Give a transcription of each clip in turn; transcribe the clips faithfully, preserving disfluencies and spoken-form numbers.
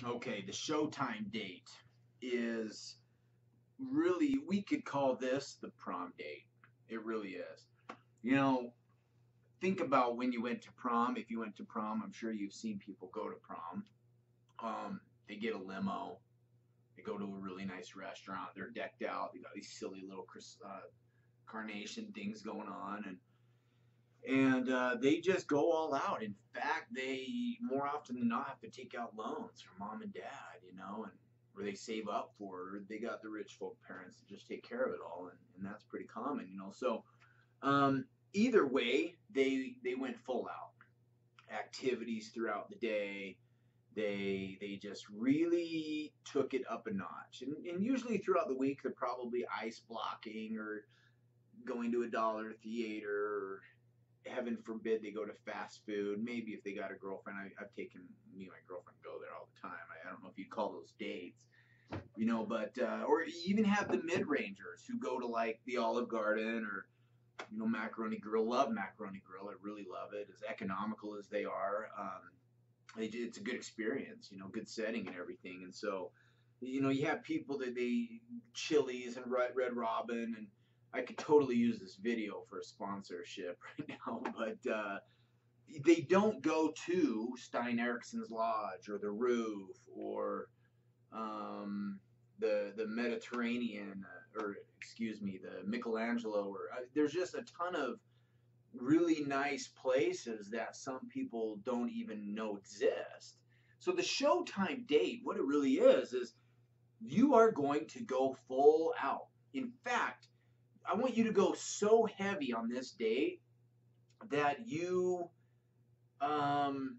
Okay, the Showtime date is really, we could call this the prom date. It really is. You know, think about when you went to prom. If you went to prom, I'm sure you've seen people go to prom. Um, they get a limo, they go to a really nice restaurant, they're decked out, they got these silly little uh, carnation things going on, and and uh, they just go all out. In fact, they more often than not have to take out loans from mom and dad, you know, and or they save up for it, or they got the rich folk parents to just take care of it all, and, and that's pretty common, you know. So um, either way, they they went full out. Activities throughout the day. They they just really took it up a notch, and, and usually throughout the week they're probably ice blocking or going to a dollar theater, or heaven forbid they go to fast food. Maybe if they got a girlfriend, I, I've taken me and my girlfriend go there all the time. I, I don't know if you'd call those dates, you know, but uh, or even have the mid rangers who go to like the Olive Garden or you know Macaroni Grill. Love Macaroni Grill. I really love it. As economical as they are, um, they, it's a good experience. You know, good setting and everything. And so, you know, you have people that they Chili's and Red, Red Robin, and I could totally use this video for a sponsorship right now, but uh, they don't go to Stein Erickson's Lodge or the Roof or um, the the Mediterranean uh, or excuse me the Michelangelo or uh, there's just a ton of really nice places that some people don't even know exist. So the Showtime date, what it really is, is you are going to go full out. In fact, I want you to go so heavy on this date that you um,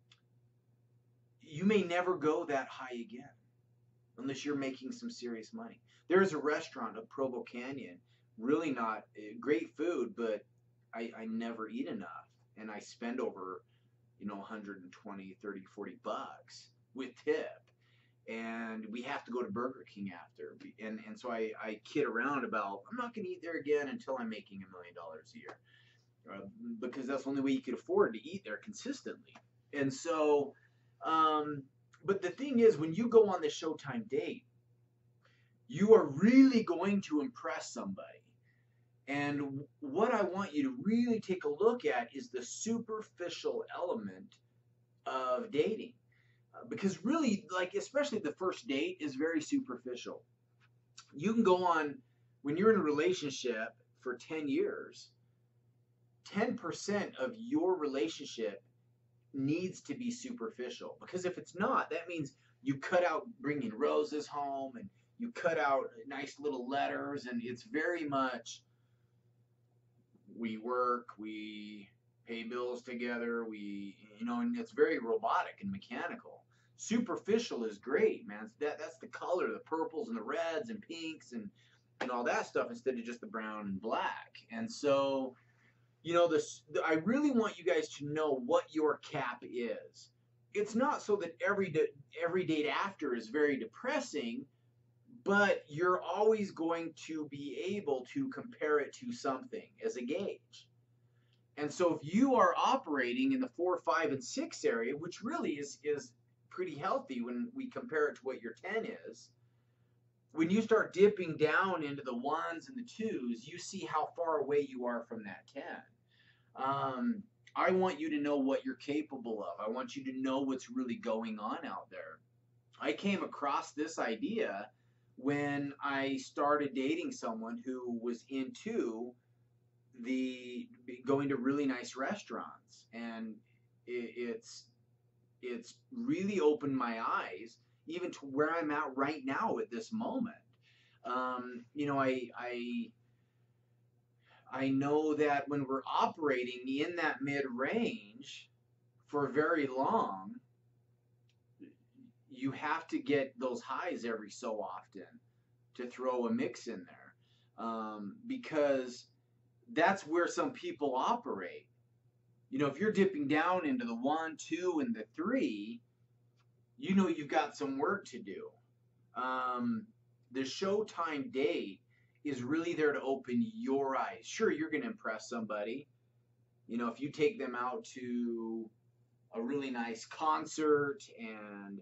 you may never go that high again unless you're making some serious money. There's a restaurant of Provo Canyon, really not uh, great food, but I, I never eat enough, and I spend over you know one hundred twenty, thirty, forty bucks with tip. And we have to go to Burger King after. And and so I, I kid around about I'm not going to eat there again until I'm making a million dollars a year, uh, because that's the only way you could afford to eat there consistently. And so, um, but the thing is, when you go on the Showtime date, you are really going to impress somebody. And what I want you to really take a look at is the superficial element of dating. Uh, because really, like, especially the first date is very superficial. You can go on, when you're in a relationship for ten years, ten percent of your relationship needs to be superficial. Because if it's not, that means you cut out bringing roses home and you cut out nice little letters, and it's very much we work, we pay bills together, we, you know, and it's very robotic and mechanical. Superficial is great, man. That that's the color, the purples and the reds and pinks and and all that stuff instead of just the brown and black. And so, you know, this I really want you guys to know what your cap is. It's not so that every day, every date after is very depressing, but you're always going to be able to compare it to something as a gauge. And so if you are operating in the four, five, and six area, which really is is pretty healthy when we compare it to what your ten is, when you start dipping down into the ones and the twos, you see how far away you are from that ten. Um, I want you to know what you're capable of. I want you to know what's really going on out there. I came across this idea when I started dating someone who was into the going to really nice restaurants, and it, it's it's really opened my eyes even to where I'm at right now at this moment. Um, you know, I I I know that when we're operating in that mid range for very long, you have to get those highs every so often to throw a mix in there, um, because that's where some people operate. You know, if you're dipping down into the one, two, and the three, you know you've got some work to do. Um, the Showtime date is really there to open your eyes. Sure, you're going to impress somebody. You know, if you take them out to a really nice concert and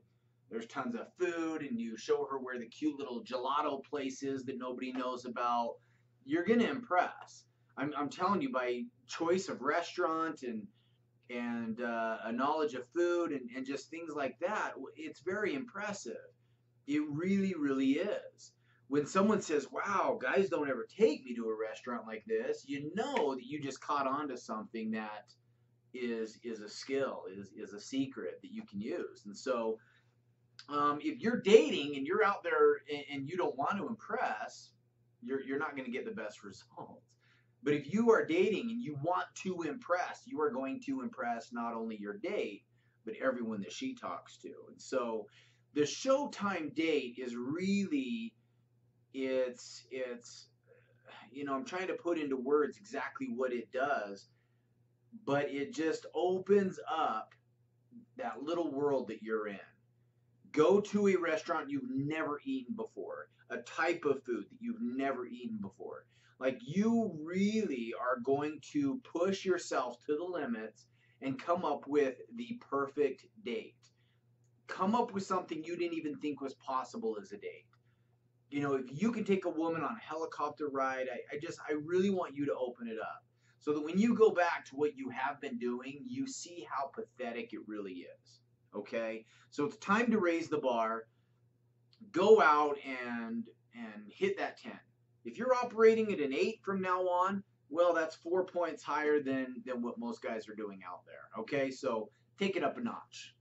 there's tons of food, and you show her where the cute little gelato place is that nobody knows about, you're gonna impress. I'm, I'm telling you, by choice of restaurant and and uh, a knowledge of food and, and just things like that, it's very impressive. It really, really is. When someone says, wow, guys don't ever take me to a restaurant like this, you know that you just caught on to something that is is a skill, is is a secret that you can use. And so um, if you're dating and you're out there and, and you don't want to impress, you're you're not going to get the best results. But if you are dating and you want to impress, you are going to impress not only your date, but everyone that she talks to. And so the Showtime date is really, it's it's you know, I'm trying to put into words exactly what it does, but it just opens up that little world that you're in. Go to a restaurant you've never eaten before, a type of food that you've never eaten before. Like, you really are going to push yourself to the limits and come up with the perfect date. Come up with something you didn't even think was possible as a date. You know, if you can take a woman on a helicopter ride, I, I just, I really want you to open it up so that when you go back to what you have been doing, you see how pathetic it really is. Okay? So it's time to raise the bar. Go out and and hit that ten. If you're operating at an eight from now on, well, that's four points higher than than what most guys are doing out there. Okay? So take it up a notch.